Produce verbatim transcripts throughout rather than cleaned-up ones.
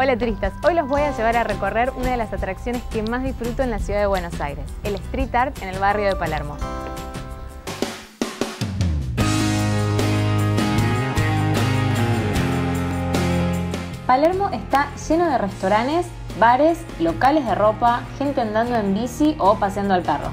Hola turistas, hoy los voy a llevar a recorrer una de las atracciones que más disfruto en la ciudad de Buenos Aires, el street art en el barrio de Palermo. Palermo está lleno de restaurantes, bares, locales de ropa, gente andando en bici o paseando al perro.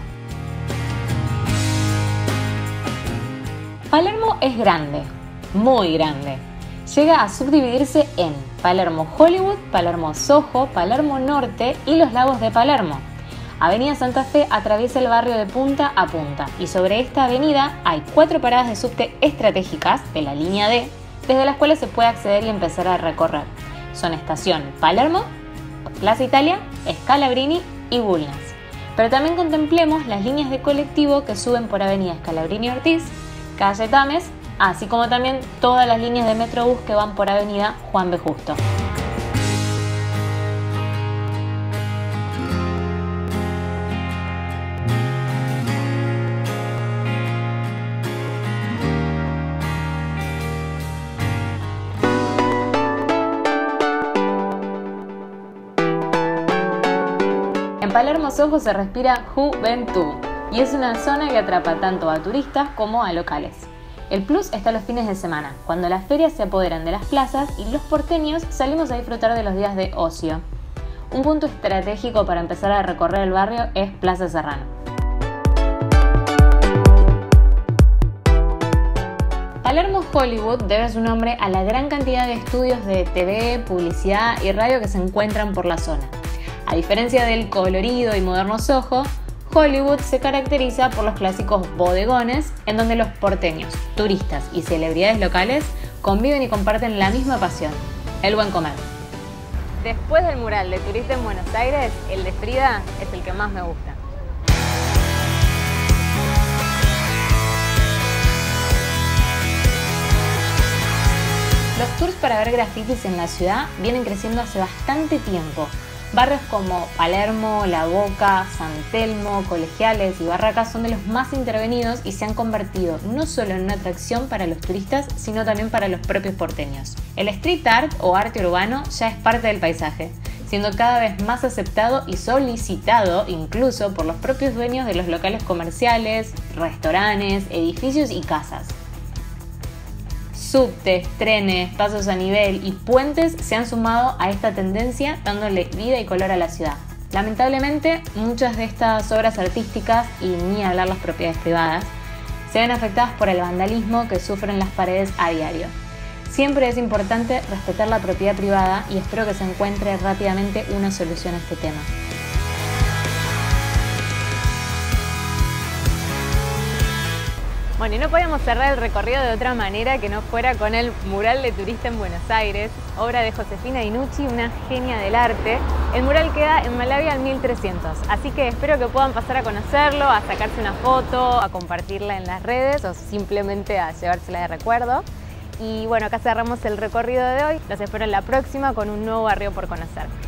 Palermo es grande, muy grande. Llega a subdividirse en Palermo Hollywood, Palermo Soho, Palermo Norte y los Lagos de Palermo. Avenida Santa Fe atraviesa el barrio de punta a punta y sobre esta avenida hay cuatro paradas de subte estratégicas de la línea D, desde las cuales se puede acceder y empezar a recorrer. Son Estación Palermo, Plaza Italia, Scalabrini y Bulnes. Pero también contemplemos las líneas de colectivo que suben por Avenida Scalabrini Ortiz, Calle Tames, así como también todas las líneas de Metrobús que van por Avenida Juan B. Justo. En Palermo Soho se respira juventud y es una zona que atrapa tanto a turistas como a locales. El plus está los fines de semana, cuando las ferias se apoderan de las plazas y los porteños salimos a disfrutar de los días de ocio. Un punto estratégico para empezar a recorrer el barrio es Plaza Serrano. Palermo Hollywood debe su nombre a la gran cantidad de estudios de T V, publicidad y radio que se encuentran por la zona. A diferencia del colorido y moderno Soho, Hollywood se caracteriza por los clásicos bodegones en donde los porteños, turistas y celebridades locales conviven y comparten la misma pasión, el buen comer. Después del mural de turista en Buenos Aires, el de Frida es el que más me gusta. Los tours para ver grafitis en la ciudad vienen creciendo hace bastante tiempo. Barrios como Palermo, La Boca, San Telmo, Colegiales y Barracas son de los más intervenidos y se han convertido no solo en una atracción para los turistas, sino también para los propios porteños. El street art o arte urbano ya es parte del paisaje, siendo cada vez más aceptado y solicitado incluso por los propios dueños de los locales comerciales, restaurantes, edificios y casas. Subtes, trenes, pasos a nivel y puentes se han sumado a esta tendencia dándole vida y color a la ciudad. Lamentablemente, muchas de estas obras artísticas, y ni hablar las propiedades privadas, se ven afectadas por el vandalismo que sufren las paredes a diario. Siempre es importante respetar la propiedad privada y espero que se encuentre rápidamente una solución a este tema. Bueno, y no podíamos cerrar el recorrido de otra manera que no fuera con el mural de turista en Buenos Aires, obra de Josefina Dinucci, una genia del arte. El mural queda en Malavia al mil trescientos, así que espero que puedan pasar a conocerlo, a sacarse una foto, a compartirla en las redes o simplemente a llevársela de recuerdo. Y bueno, acá cerramos el recorrido de hoy. Los espero en la próxima con un nuevo barrio por conocer.